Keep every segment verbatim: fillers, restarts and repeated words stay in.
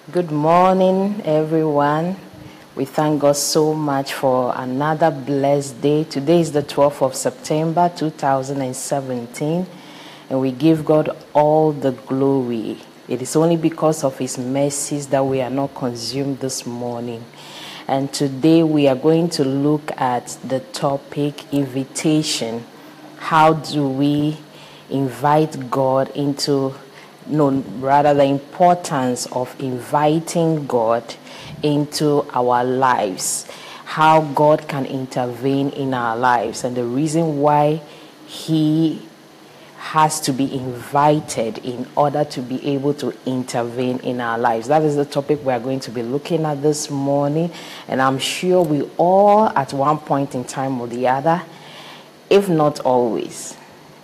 Good morning, everyone. We thank God so much for another blessed day. Today is the twelfth of September, two thousand seventeen, and we give God all the glory. It is only because of His mercies that we are not consumed this morning. And today we are going to look at the topic invitation. How do we invite God into No, rather the importance of inviting God into our lives, how God can intervene in our lives, and the reason why He has to be invited in order to be able to intervene in our lives. That is the topic we are going to be looking at this morning, and I'm sure we all at one point in time or the other, if not always,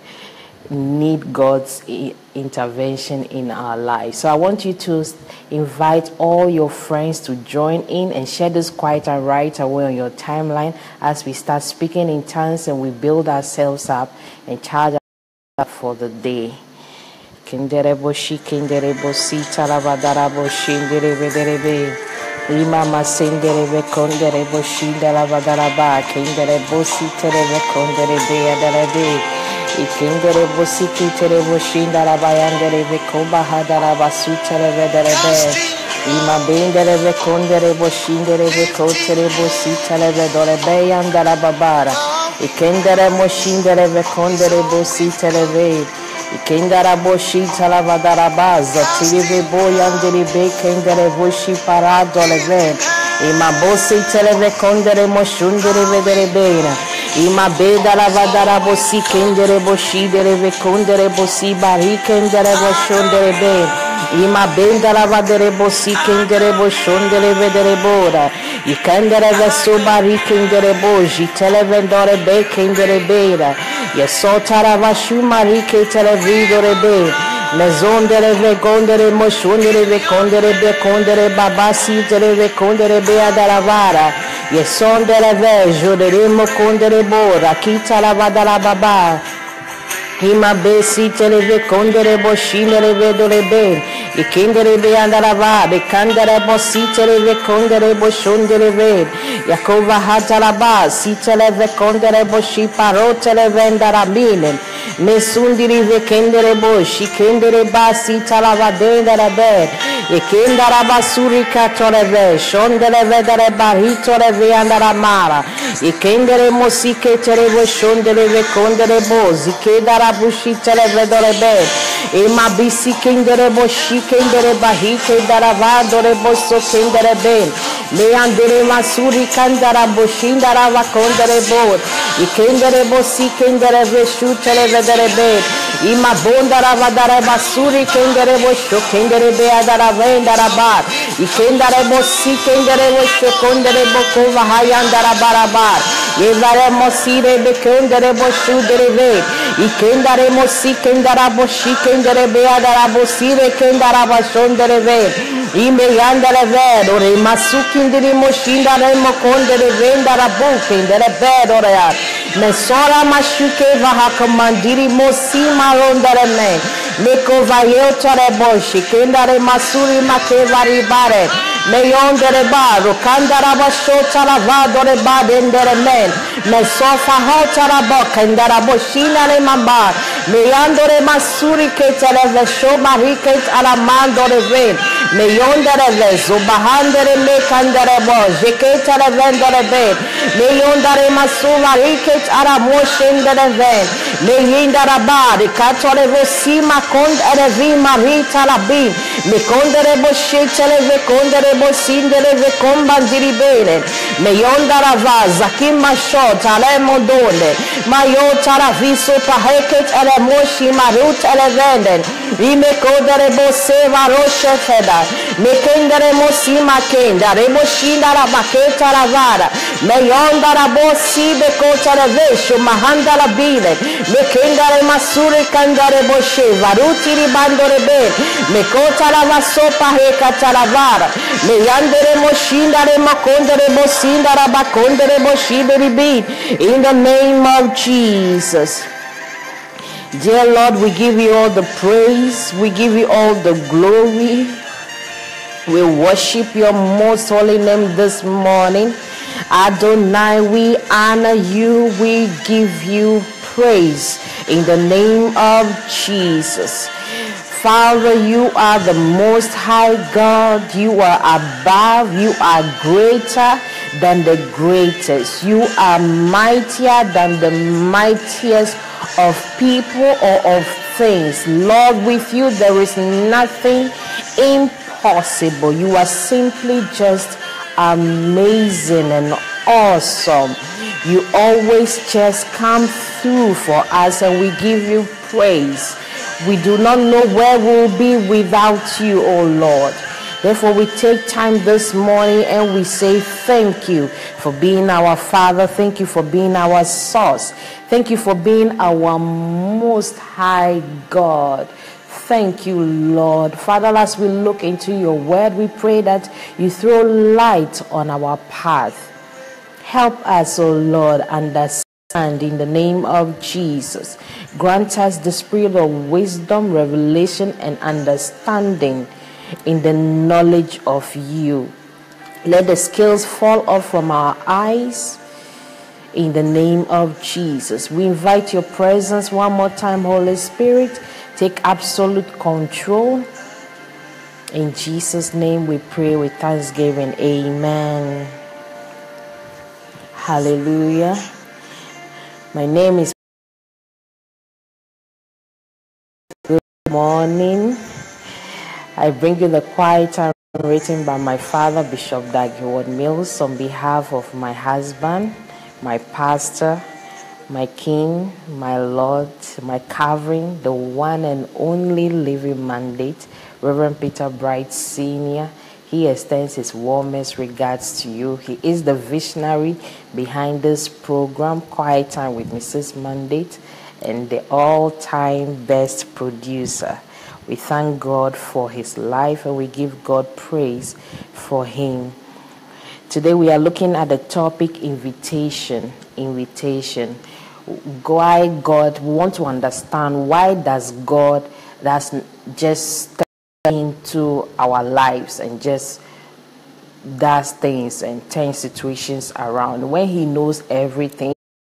need God's intervention in our lives. So I want you to invite all your friends to join in and share this quiet and right away on your timeline as we start speaking in tongues and we build ourselves up and charge up for the day. Kinderebo shi kinderebo si talabadarabo shinderebe derebe imama senderebe konderebo shindalabadaraba kinderebo si terebe konderebe adarebe Ikindere bosiki tere boshinda la bayandere bekomba hadara basutere vederebe ima bendere bekondere boshindere bekotere bositere vedore beyandara babara ikendere moshindere bekondere bositere ve ikendara boshita la vadara baza tirive boyandere bekendere boshi paradole ve ima bositere bekondere moshundere vedere beina Ima beda la vadara bosi kendere boshi dere vekondere bosi bari kendere boshondere be. Ima benda la vadere bosi kendere boshondere vedere bora. Ikendere veso bari kendere boji tele vendore be kendere bera. Yesotara vashu mari ke tele vidore be. Mezondere vekondere moshondere vekondere bekondere babasi tele vekondere be adaravara. Yesondere vejo de remo condere bora kita la vadala baba Hima besi televe condere boshinere vedole be ikindere be andara va de candere bosi televe condere boshondere ve Yakova hatala ba si televe condere boshi parotele vendara minen Mesundiri ve kendere boshi kendere basi talavadendere be ikindara basuri katore ve shondere vedere bahitore ve andara mara ikindere mosike terevo shondere ve condere bozi kedara bushi televedore be ima bisi kendere boshi kendere bahike dara vadore boso kendere be leandere masuri kandara boshindara va condere bo ikindere bosi kendere ve shu televedere be ima bondara vadare basuri kendere bosho kendere be adara vendara bar ikendere bosi kendere bosho condere boko vahayandara barabar yevare mosire be kendere boshu dereve ikendere mosi kendara boshi kendere be adara bosire kendara bashondere ve ime yandere ve ore masukindiri moshindare mokondere vendara bu kendere be ore ya mesora mashuke vahakamandiri mosi marondere me Meko vayotare boshi kendare masuri makevari bare meyondere baro kandara bashota la vadore badendere men me sofa hotara bokandara boshina le mambar meyandore masuri ketele vesho mariket alamandore ven meyondere vezo bahandere me kandare boje ketele vendere ben meyondare masuva riket aramoshendere ven meyindara bari katore vesima kond erevi marita la bin me kondere boshitele ve kondere bosindere ve kombandiri bene me yondara vaza kimma shota le modone ma yotara viso paheket ele moshi marut ele venden ime kodere boseva roshe feda me kendere mosi makenda reboshinda la baketa la vara me yondara bosi be kotara vesho mahanda la bine me kendere masuri kandare boshe varuti ribandore be me kotara vasopa hekata la vara me yandere moshindare makondere bosindara bakondere boshiberi bi in the name of Jesus. Dear Lord, we give you all the praise, we give you all the glory. We worship your most holy name this morning. Adonai, we honor you. We give you praise in the name of Jesus. Father, you are the most high God. You are above. You are greater than the greatest. You are mightier than the mightiest of people or of things. Lord, with you there is nothing impossible. You are simply just amazing and awesome. You always just come through for us, and we give you praise. We do not know where we'll be without you, oh Lord. Therefore, we take time this morning and we say thank you for being our Father. Thank you for being our source. Thank you for being our most high God. Thank you, Lord. Father, as we look into your word, we pray that you throw light on our path. Help us, oh Lord, understand. And in the name of Jesus, grant us the spirit of wisdom, revelation, and understanding in the knowledge of you. Let the scales fall off from our eyes in the name of Jesus. We invite your presence one more time, Holy Spirit. Take absolute control. In Jesus' name we pray with thanksgiving. Amen. Hallelujah. My name is Good morning. I bring you the quiet time written by my father, Bishop Dag Heward-Mills, on behalf of my husband, my pastor, my king, my Lord, my covering, the one and only living mandate, Reverend Peter Bright Senior He extends his warmest regards to you. He is the visionary behind this program, Quiet Time with Missus Mandate, and the all-time best producer. We thank God for his life, and we give God praise for him. Today we are looking at the topic invitation. Invitation. Why God, we want to understand, why does God does just step into our lives and just does things and turns situations around when he knows everything?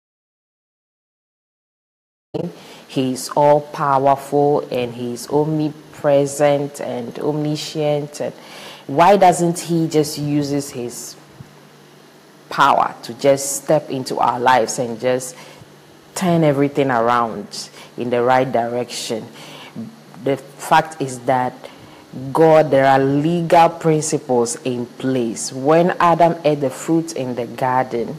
He's all powerful and he's omnipresent and omniscient. And why doesn't he just uses his power to just step into our lives and just turn everything around in the right direction? The fact is that God, there are legal principles in place. When Adam ate the fruit in the garden,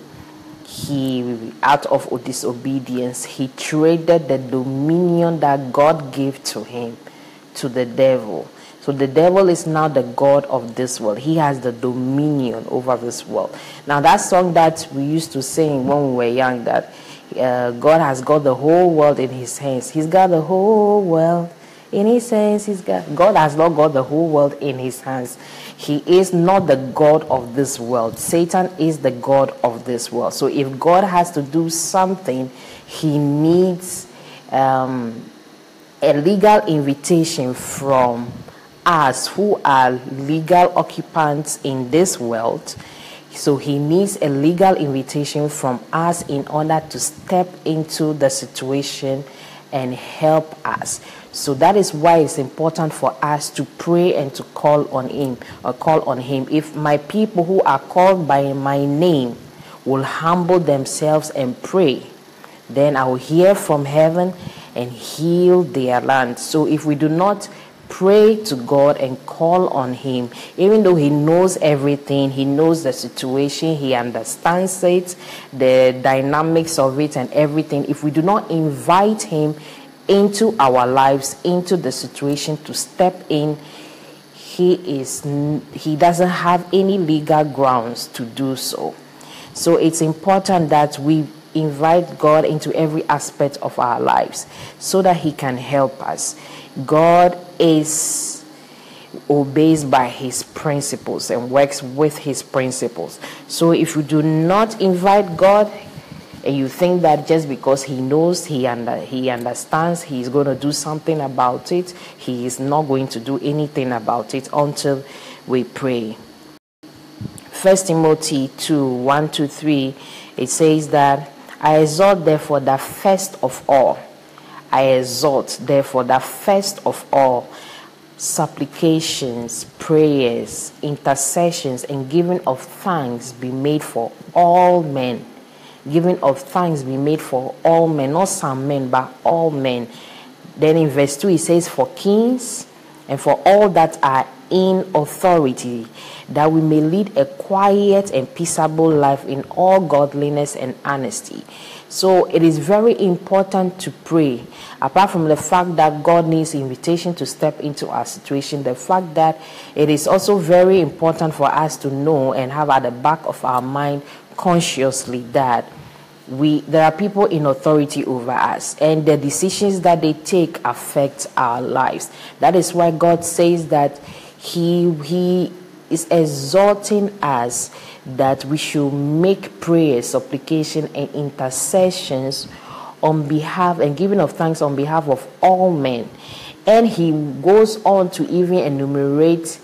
he, out of disobedience, he traded the dominion that God gave to him to the devil. So the devil is now the God of this world. He has the dominion over this world. Now that song that we used to sing when we were young, that uh, God has got the whole world in his hands. He's got the whole world in his hands. He's got, God has not got the whole world in his hands. He is not the God of this world. Satan is the God of this world. So if God has to do something, he needs um, a legal invitation from us who are legal occupants in this world. So he needs a legal invitation from us in order to step into the situation and help us. So that is why it's important for us to pray and to call on him or call on him. If my people who are called by my name will humble themselves and pray, then I will hear from heaven and heal their land. So if we do not pray to God and call on him, even though he knows everything, he knows the situation, he understands it, the dynamics of it and everything, if we do not invite him into our lives, into the situation to step in, he is he doesn't have any legal grounds to do so. So it's important that we invite God into every aspect of our lives so that he can help us. God is obeys by his principles and works with his principles. So if you do not invite God and you think that just because he knows, he under, he understands, he is going to do something about it, he is not going to do anything about it until we pray. First Timothy two, one to three, it says that, I exhort therefore that first of all, I exhort therefore that first of all, supplications, prayers, intercessions, and giving of thanks be made for all men. Giving of thanks be made for all men, not some men, but all men. Then in verse two, it says, for kings and for all that are in authority, that we may lead a quiet and peaceable life in all godliness and honesty. So it is very important to pray. Apart from the fact that God needs invitation to step into our situation, the fact that it is also very important for us to know and have at the back of our mind consciously that we there are people in authority over us, and the decisions that they take affect our lives. That is why God says that he he is exhorting us that we should make prayers, supplication, and intercessions on behalf and giving of thanks on behalf of all men. And he goes on to even enumerate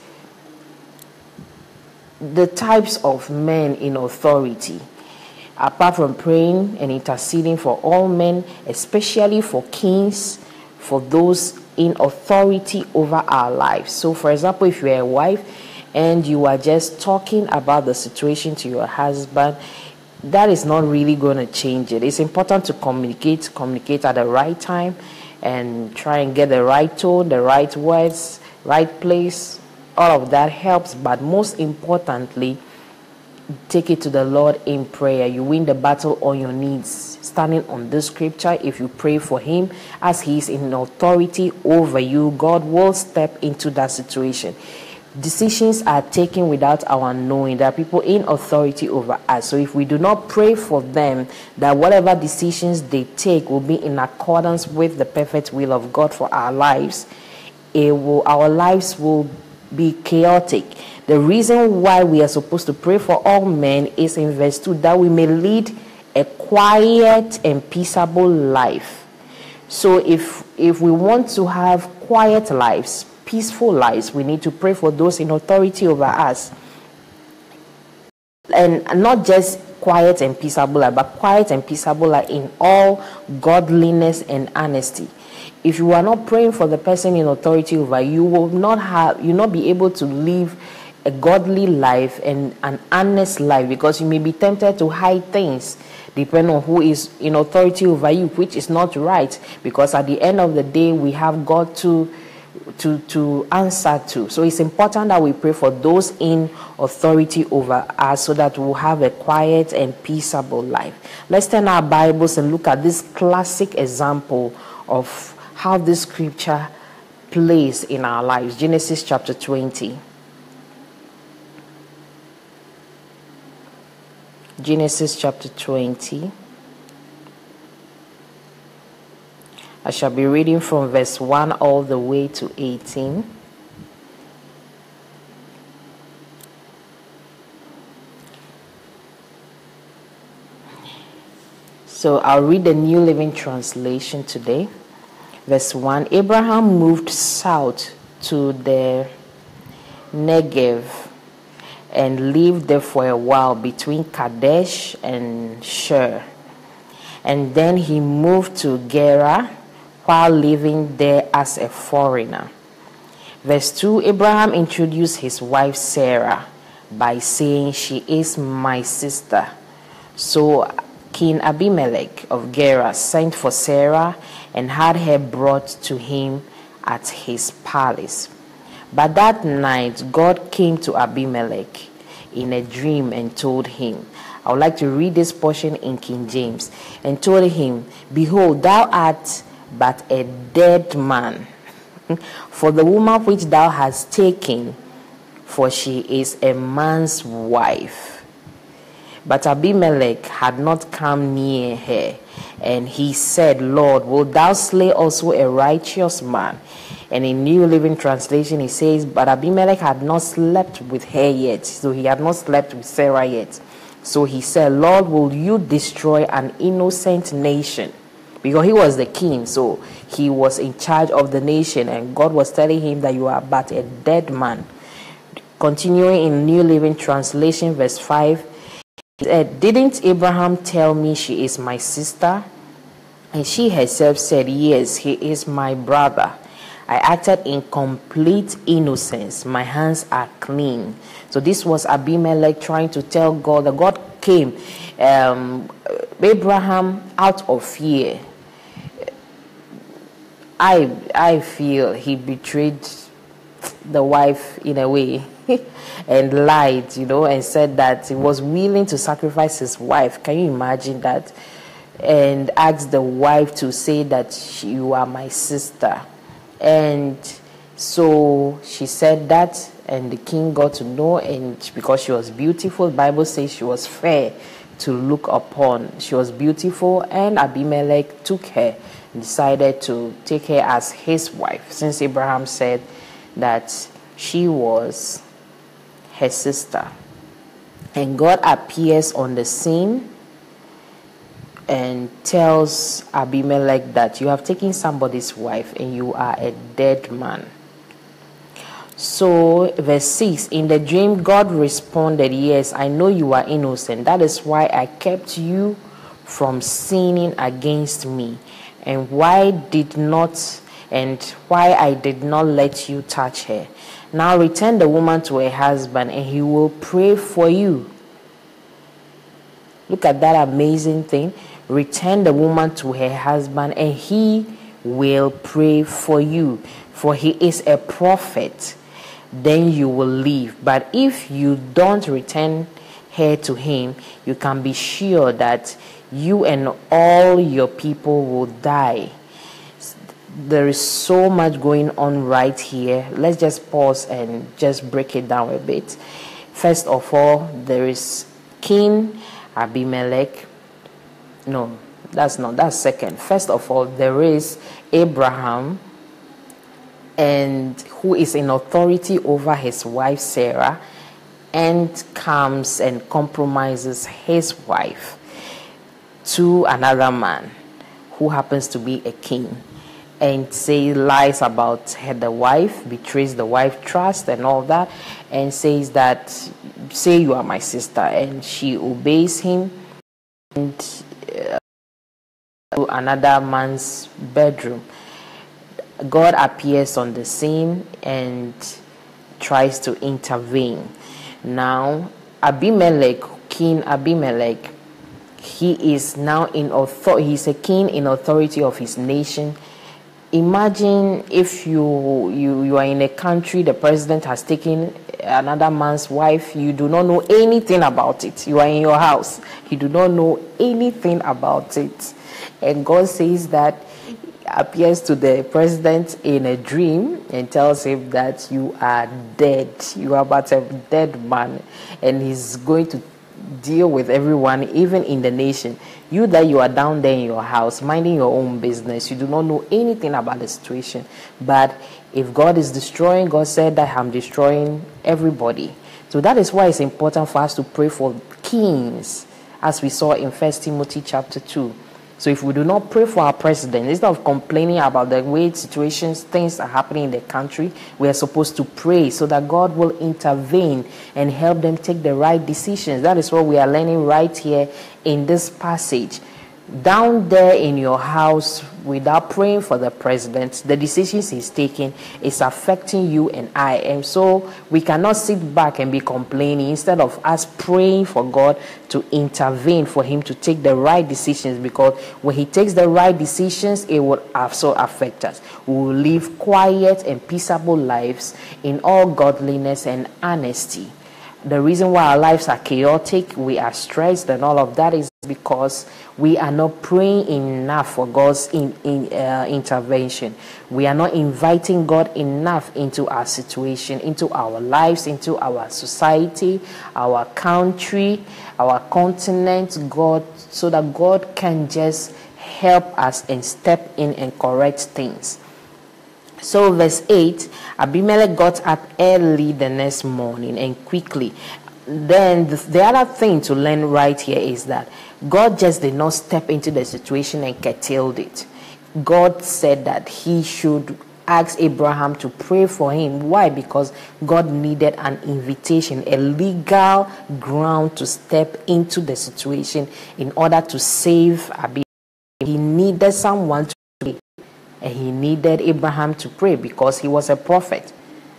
the types of men in authority. Apart from praying and interceding for all men, especially for kings, for those in authority over our lives. So, for example, if you're a wife and you are just talking about the situation to your husband, that is not really going to change it. It's important to communicate, communicate at the right time, and try and get the right tone, the right words, right place. All of that helps, but most importantly, take it to the Lord in prayer. You win the battle on your knees, standing on this scripture. If you pray for him as he is in authority over you, God will step into that situation. Decisions are taken without our knowing. There are people in authority over us. So if we do not pray for them, that whatever decisions they take will be in accordance with the perfect will of God for our lives, it will, our lives will be chaotic. The reason why we are supposed to pray for all men is in verse two, that we may lead a quiet and peaceable life. So if if we want to have quiet lives, peaceful lives, we need to pray for those in authority over us. And not just quiet and peaceable life, but quiet and peaceable life in all godliness and honesty. If you are not praying for the person in authority over you, you will not have you will not be able to live a godly life and an honest life, because you may be tempted to hide things depending on who is in authority over you, which is not right, because at the end of the day we have God to to to answer to. So it's important that we pray for those in authority over us so that we'll have a quiet and peaceable life. Let's turn our Bibles and look at this classic example of how this scripture plays in our lives. Genesis chapter twenty. Genesis chapter twenty. I shall be reading from verse one all the way to eighteen. So I'll read the New Living Translation today. Verse one, Abraham moved south to the Negev and lived there for a while between Kadesh and Shur. And then he moved to Gerar while living there as a foreigner. Verse two, Abraham introduced his wife Sarah by saying, she is my sister. So King Abimelech of Gerar sent for Sarah and had her brought to him at his palace. But that night, God came to Abimelech in a dream and told him, I would like to read this portion in King James, and told him, behold, thou art but a dead man, for the woman which thou hast taken, for she is a man's wife. But Abimelech had not come near her, and he said, Lord, wilt thou slay also a righteous man? And in New Living Translation, it says, but Abimelech had not slept with her yet. So he had not slept with Sarah yet. So he said, Lord, will you destroy an innocent nation? Because he was the king, so he was in charge of the nation. And God was telling him that you are but a dead man. Continuing in New Living Translation, verse five, it said, "Didn't Abraham tell me she is my sister?" And she herself said, "Yes, he is my brother. I acted in complete innocence. My hands are clean." So this was Abimelech trying to tell God that God came, um, Abraham, out of fear. I I feel he betrayed the wife in a way and lied, you know, and said that he was willing to sacrifice his wife. Can you imagine that? And asked the wife to say that she, "You are my sister." And so she said that, and the king got to know, and because she was beautiful, the Bible says she was fair to look upon. She was beautiful, and Abimelech took her and decided to take her as his wife, since Abraham said that she was her sister. And God appears on the scene and tells Abimelech that you have taken somebody's wife and you are a dead man. So, verse six, in the dream, God responded, "Yes, I know you are innocent. That is why I kept you from sinning against me, and why did not, and why I did not let you touch her. Now return the woman to her husband, and he will pray for you." Look at that amazing thing. Return the woman to her husband, and he will pray for you, for he is a prophet. Then you will live. But if you don't return her to him, you can be sure that you and all your people will die. There is so much going on right here. Let's just pause and just break it down a bit. First of all, there is King Abimelech. No, that's not. That's second. First of all, there is Abraham, and who is in authority over his wife Sarah, and comes and compromises his wife to another man who happens to be a king, and say lies about her, the wife, betrays the wife trust and all that, and says that, "Say you are my sister," and she obeys him and uh, to another man's bedroom. God appears on the scene and tries to intervene. Now, Abimelech, King Abimelech, he is now in authority. He's a king in authority of his nation. Imagine if you, you you are in a country, the president has taken another man's wife, you do not know anything about it. You are in your house, you do not know anything about it. And God says that, appears to the president in a dream and tells him that you are dead. You are but a dead man, and he's going to deal with everyone, even in the nation. You that you are down there in your house, minding your own business, you do not know anything about the situation. But if God is destroying, God said that I'm destroying everybody. So that is why it's important for us to pray for kings, as we saw in First Timothy chapter two. So if we do not pray for our president, instead of complaining about the way situations, things are happening in the country, we are supposed to pray so that God will intervene and help them take the right decisions. That is what we are learning right here in this passage. Down there in your house, without praying for the president, the decisions he's taking is affecting you and I. And so we cannot sit back and be complaining instead of us praying for God to intervene, for him to take the right decisions, because when he takes the right decisions, it will also affect us. We will live quiet and peaceable lives in all godliness and honesty. The reason why our lives are chaotic, we are stressed and all of that, is because we are not praying enough for God's in, in, uh, intervention. We are not inviting God enough into our situation, into our lives, into our society, our country, our continent, God, so that God can just help us and step in and correct things. So verse eight, Abimelech got up early the next morning and quickly. Then the, the other thing to learn right here is that God just did not step into the situation and curtailed it. God said that he should asked Abraham to pray for him. Why? Because God needed an invitation, a legal ground to step into the situation in order to save Abimelech. He needed someone to pray, and he needed Abraham to pray because he was a prophet.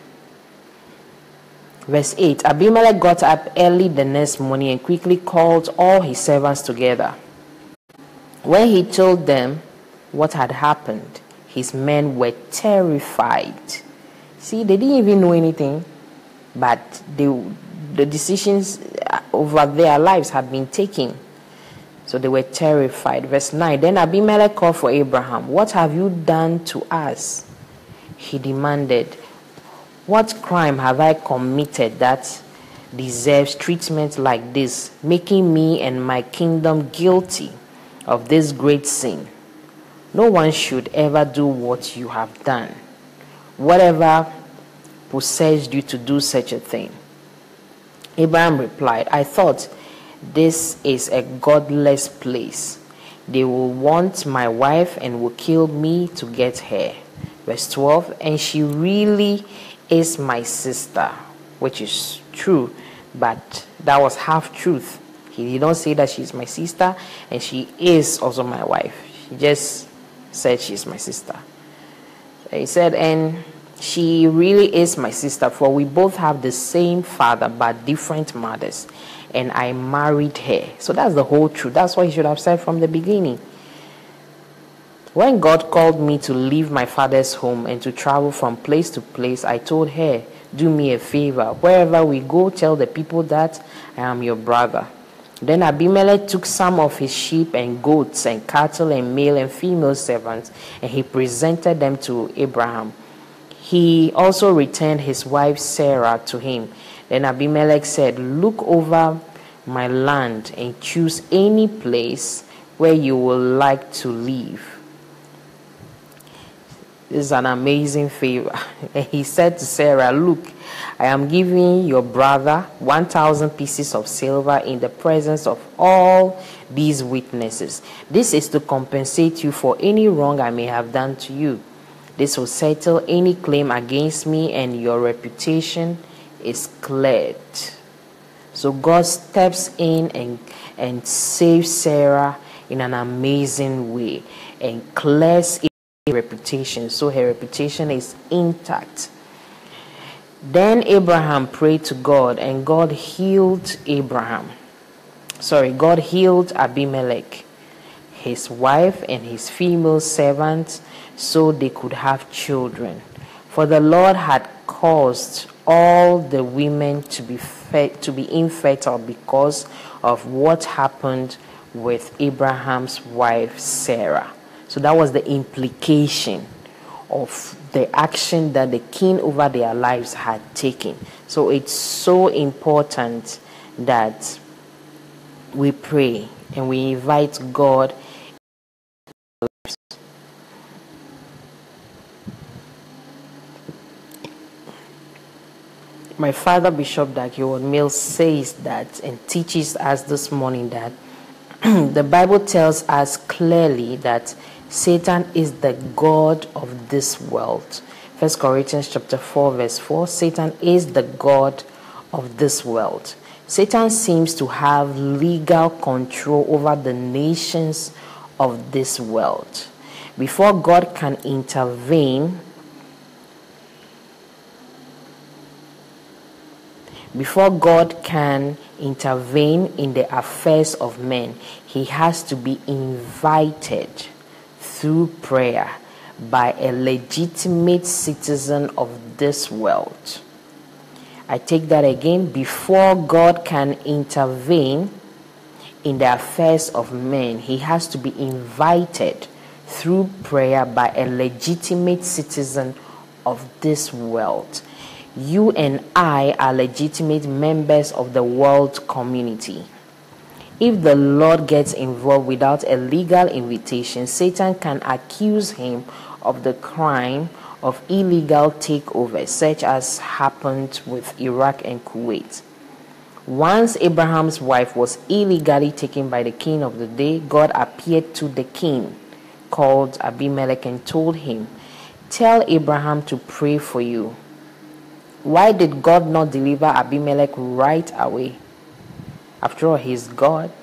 Verse eight, Abimelech got up early the next morning and quickly called all his servants together. When he told them what had happened, his men were terrified. See, they didn't even know anything, but they, the decisions over their lives had been taken. So they were terrified. Verse nine, then Abimelech called for Abraham. What have you done to us? He demanded. What crime have I committed that deserves treatment like this, making me and my kingdom guilty of this great sin? No one should ever do what you have done. Whatever possessed you to do such a thing? Abraham replied, I thought, this is a godless place. They will want my wife and will kill me to get her. Verse twelve, and she really is my sister, which is true, but that was half truth. He did not say that she's my sister and she is also my wife. He just said she's my sister. So he said, and she really is my sister, for we both have the same father but different mothers, and I married her. So that's the whole truth. That's what he should have said from the beginning. When God called me to leave my father's home and to travel from place to place, I told her, do me a favor. Wherever we go, tell the people that I am your brother. Then Abimelech took some of his sheep and goats and cattle and male and female servants, and he presented them to Abraham. He also returned his wife Sarah to him. Then Abimelech said, look over my land and choose any place where you would like to live. This is an amazing favor. And he said to Sarah, look, I am giving your brother one thousand pieces of silver in the presence of all these witnesses. This is to compensate you for any wrong I may have done to you. This will settle any claim against me, and your reputation is cleared. So God steps in and, and saves Sarah in an amazing way and clears reputation, so her reputation is intact. Then Abraham prayed to God, and God healed Abraham. Sorry, God healed Abimelech, his wife, and his female servants, so they could have children. For the Lord had caused all the women to be fe- to be infertile because of what happened with Abraham's wife Sarah. So that was the implication of the action that the king over their lives had taken. So it's so important that we pray and we invite God. My father, Bishop Dakiwon Mills, says that and teaches us this morning that the Bible tells us clearly that Satan is the god of this world. First Corinthians chapter four verse four, Satan is the god of this world. Satan seems to have legal control over the nations of this world. Before God can intervene, before God can intervene in the affairs of men, he has to be invited through prayer by a legitimate citizen of this world. I take that again. Before God can intervene in the affairs of men, he has to be invited through prayer by a legitimate citizen of this world. You and I are legitimate members of the world community. If the Lord gets involved without a legal invitation, Satan can accuse him of the crime of illegal takeover, such as happened with Iraq and Kuwait. Once Abraham's wife was illegally taken by the king of the day, God appeared to the king, called Abimelech, and told him, tell Abraham to pray for you. Why did God not deliver Abimelech right away? After all, he's God.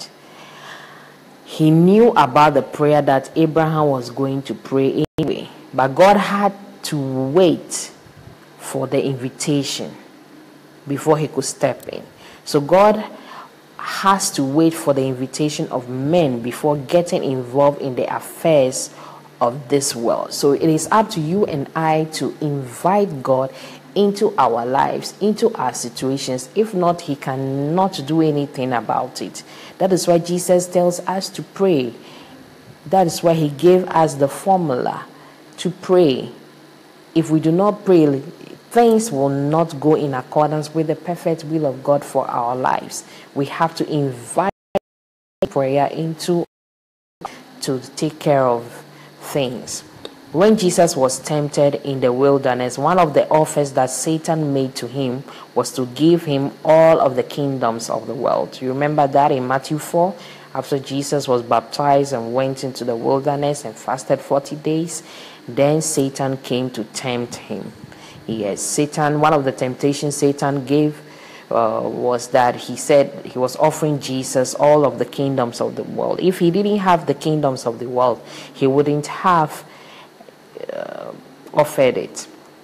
He knew about the prayer that Abraham was going to pray anyway. But God had to wait for the invitation before he could step in. So God has to wait for the invitation of men before getting involved in the affairs of this world. So it is up to you and I to invite God into our lives, into our situations. If not, he cannot do anything about it. That is why Jesus tells us to pray. That is why he gave us the formula to pray. If we do not pray, things will not go in accordance with the perfect will of God for our lives. We have to invite prayer into to take care of things. When Jesus was tempted in the wilderness, one of the offers that Satan made to him was to give him all of the kingdoms of the world. You remember that in Matthew four? After Jesus was baptized and went into the wilderness and fasted forty days, then Satan came to tempt him. Yes, Satan, one of the temptations Satan gave uh, was that he said he was offering Jesus all of the kingdoms of the world. If he didn't have the kingdoms of the world, he wouldn't have uh, offered it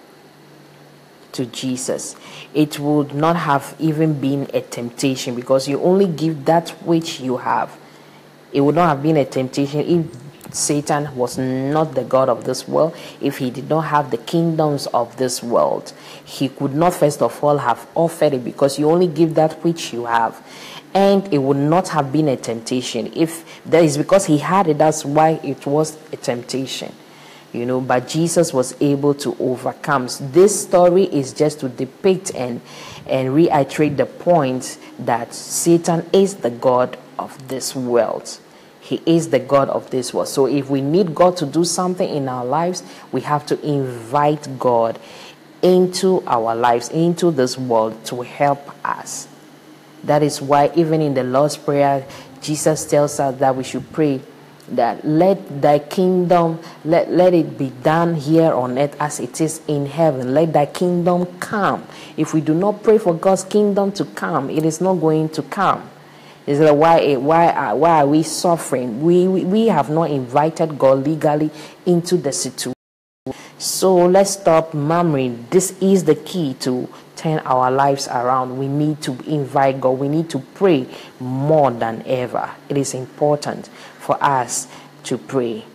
to Jesus. It would not have even been a temptation, because you only give that which you have. It would not have been a temptation if Satan was not the God of this world. If he did not have the kingdoms of this world, he could not first of all have offered it, because you only give that which you have. And it would not have been a temptation. If that is because he had it, that's why it was a temptation. You know, but Jesus was able to overcome. This story is just to depict and, and reiterate the point that Satan is the God of this world. He is the God of this world. So if we need God to do something in our lives, we have to invite God into our lives, into this world, to help us. That is why even in the Lord's Prayer, Jesus tells us that we should pray that let thy kingdom, let, let it be done here on earth as it is in heaven. Let thy kingdom come. If we do not pray for God's kingdom to come, it is not going to come. Is that why why are, why are we suffering? We, we we have not invited God legally into the situation. So let's stop murmuring. This is the key to turn our lives around. We need to invite God. We need to pray more than ever. It is important for us to pray.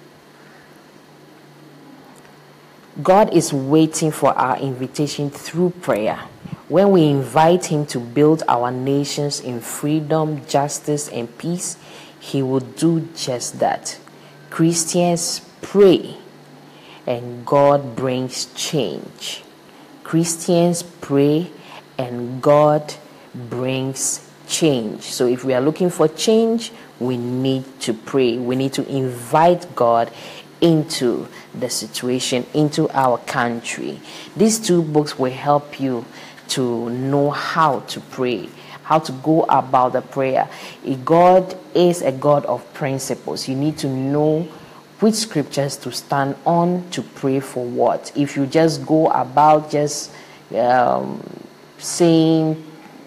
God is waiting for our invitation through prayer. When we invite him to build our nations in freedom, justice, and peace, he will do just that. Christians pray, and God brings change. Christians pray, and God brings change. So if we are looking for change, we need to pray. We need to invite God into the situation, into our country. These two books will help you to know how to pray, how to go about the prayer. God is a God of principles. You need to know which scriptures to stand on to pray for what. If you just go about just um, saying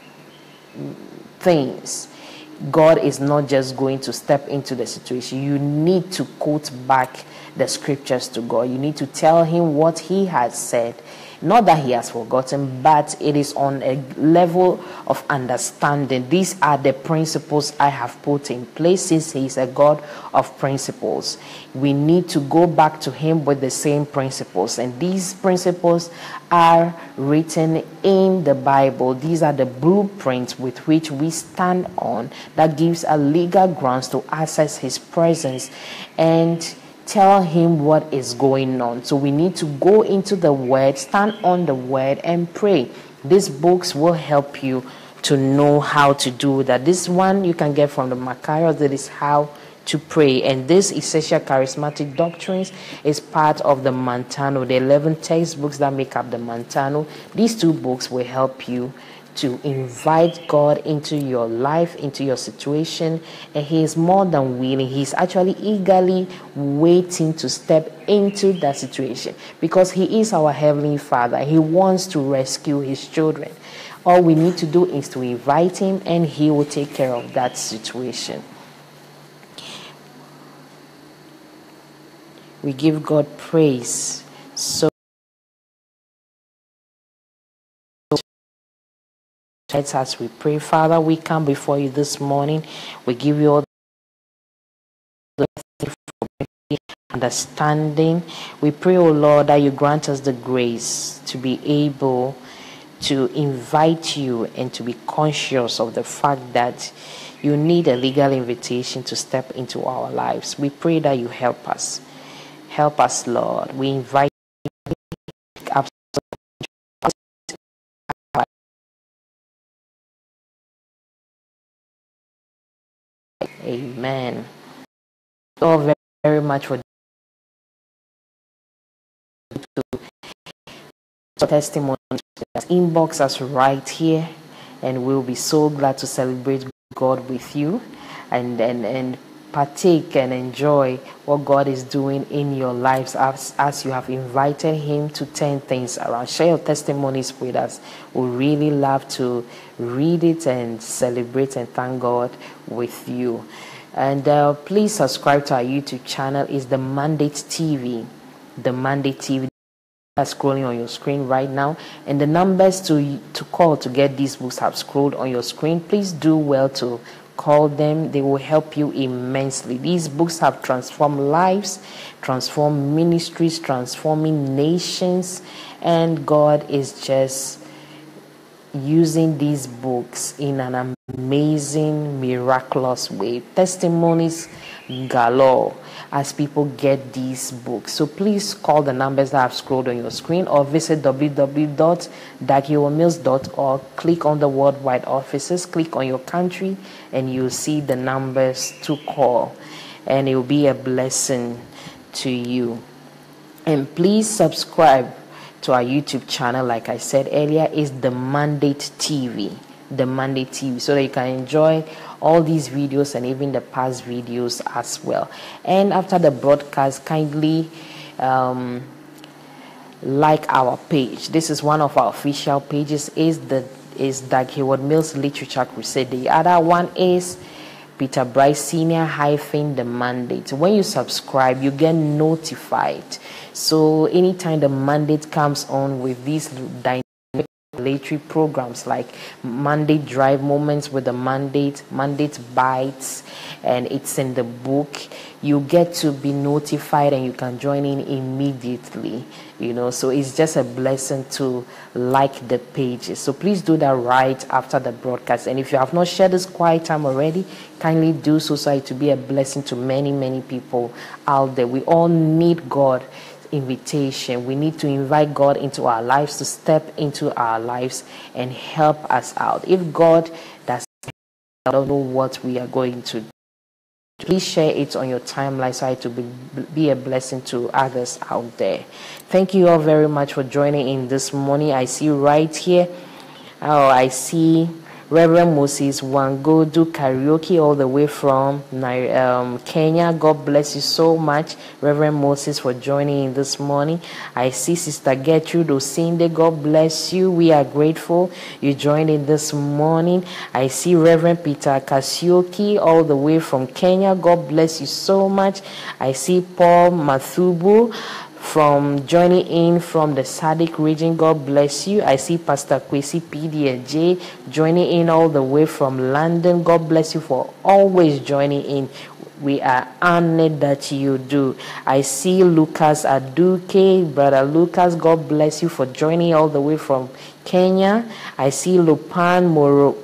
things, God is not just going to step into the situation. You need to quote back the scriptures to God. You need to tell him what he has said. Not that he has forgotten, but it is on a level of understanding. These are the principles I have put in place, since he is a God of principles. We need to go back to him with the same principles. And these principles are written in the Bible. These are the blueprints with which we stand on, that gives a legal grounds to access his presence and tell him what is going on. So we need to go into the word, stand on the word, and pray. These books will help you to know how to do that. This one you can get from the Macarius. That is how to pray. And this Essential Charismatic Doctrines is part of the Mantano, the eleven textbooks that make up the Mantano. These two books will help you to invite God into your life, into your situation, and He is more than willing. He's actually eagerly waiting to step into that situation because He is our Heavenly Father. He wants to rescue His children. All we need to do is to invite Him, and He will take care of that situation. We give God praise. So as we pray, Father, we come before you this morning. We give you all the understanding. We pray, oh Lord, that you grant us the grace to be able to invite you and to be conscious of the fact that you need a legal invitation to step into our lives. We pray that you help us. Help us, Lord. We invite you up. Amen. So very, very much for testimony. Inbox us right here, and we'll be so glad to celebrate God with you and and and partake and enjoy what God is doing in your lives as, as you have invited Him to turn things around. Share your testimonies with us. We really love to read it and celebrate and thank God with you. And uh, please subscribe to our YouTube channel. It's The Mandate T V. The Mandate T V. That's scrolling on your screen right now, and the numbers to to call to get these books have scrolled on your screen. Please do well to call them. They will help you immensely. These books have transformed lives, transformed ministries, transforming nations, and God is just using these books in an amazing, miraculous way. Testimonies galore as people get these books. So please call the numbers that have scrolled on your screen or visit w w w dot dag heward mills dot org. Click on the worldwide offices, click on your country, and you'll see the numbers to call, and it will be a blessing to you. And please subscribe to our YouTube channel. Like I said earlier, is The Mandate T V. The Mandate T V, so that you can enjoy all these videos and even the past videos as well. And after the broadcast, kindly um, like our page. This is one of our official pages. Is the is Dag Heward Mills Literature Crusade. The other one is Peter Bryce Senior hyphen The Mandate. When you subscribe, you get notified. So anytime the mandate comes on with these dynamic literary programs like Mandate Drive Moments with the Mandate, Mandate Bites, and it's in the book, you get to be notified and you can join in immediately, you know. So it's just a blessing to like the pages. So please do that right after the broadcast. And if you have not shared this quiet time already, kindly do so, so it to be a blessing to many, many people out there. We all need God invitation. We need to invite God into our lives, to step into our lives and help us out. If God does not know what we are going to do, please share it on your timeline so it to be, be a blessing to others out there. Thank you all very much for joining in this morning. I see right here, oh, I see Reverend Moses Wangodu Karaoke all the way from um, Kenya. God bless you so much, Reverend Moses, for joining in this morning. I see Sister Gertrude Osinde. God bless you. We are grateful you joined in this morning. I see Reverend Peter Kasioki all the way from Kenya. God bless you so much. I see Paul Mathubu from joining in from the Sadiq region. God bless you. I see Pastor Kwesi P D J joining in all the way from London. God bless you for always joining in. We are honored that you do. I see Lucas Aduke. Brother Lucas, God bless you for joining all the way from Kenya. I see Lupan Moro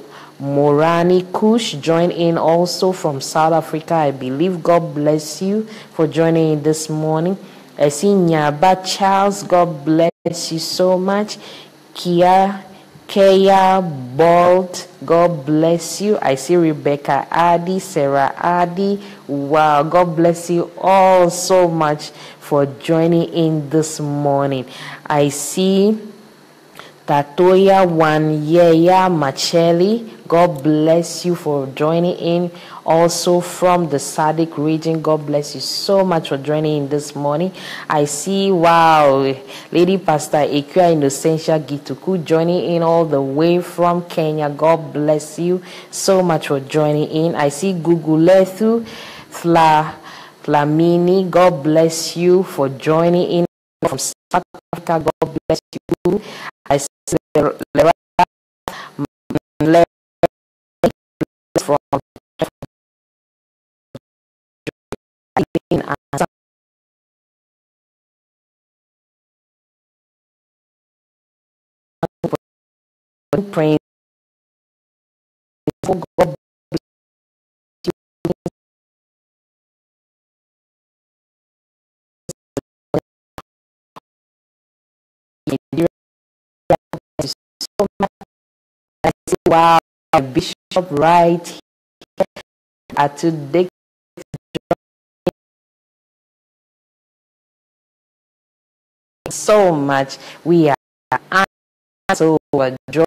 Morani Kush join in also from South Africa, I believe. God bless you for joining in this morning. I see Nyaba Charles. God bless you so much. Kia Kea Bolt. God bless you. I see Rebecca Adi, Sarah Adi. Wow. God bless you all so much for joining in this morning. I see Tatoya Wanyeya Macheli, God bless you for joining in. Also from the Sadiq region, God bless you so much for joining in this morning. I see, wow, Lady Pastor Ekia Innocentia Gituku joining in all the way from Kenya. God bless you so much for joining in. I see Gugulethu Fla Flamini, God bless you for joining in from South Africa. God bless you. I see Lera from praying for God so much. I see, wow, Bishop right here at today so much. We are so joy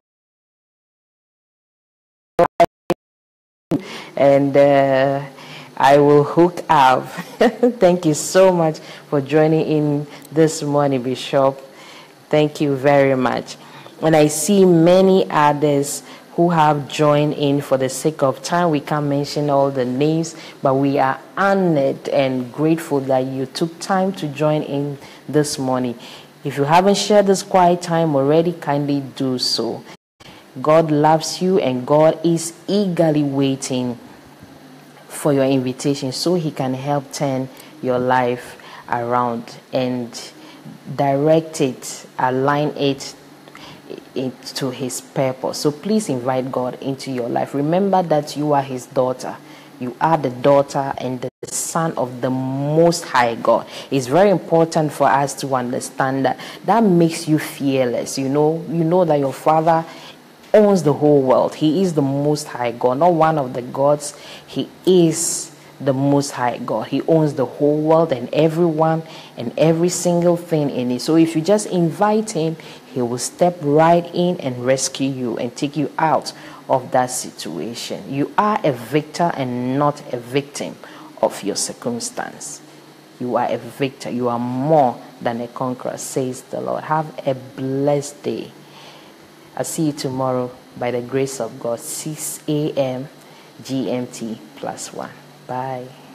and uh, I will hook up. Thank you so much for joining in this morning, Bishop. Thank you very much. And I see many others who have joined in. For the sake of time, we can't mention all the names, but we are honored and grateful that you took time to join in this morning. If you haven't shared this quiet time already, kindly do so. God loves you and God is eagerly waiting for your invitation so he can help turn your life around and direct it, align it into his purpose. So please invite God into your life. Remember that you are his daughter. You are the daughter and the son of the Most High God. It's very important for us to understand that. That makes you fearless. You know, you know that your father owns the whole world. He is the Most High God, not one of the gods. He is the Most High God. He owns the whole world and everyone and every single thing in it. So if you just invite him, he will step right in and rescue you and take you out of that situation. You are a victor and not a victim of your circumstance. You are a victor. You are more than a conqueror, says the Lord. Have a blessed day. I'll see you tomorrow by the grace of God, six a.m. G M T plus one. Bye.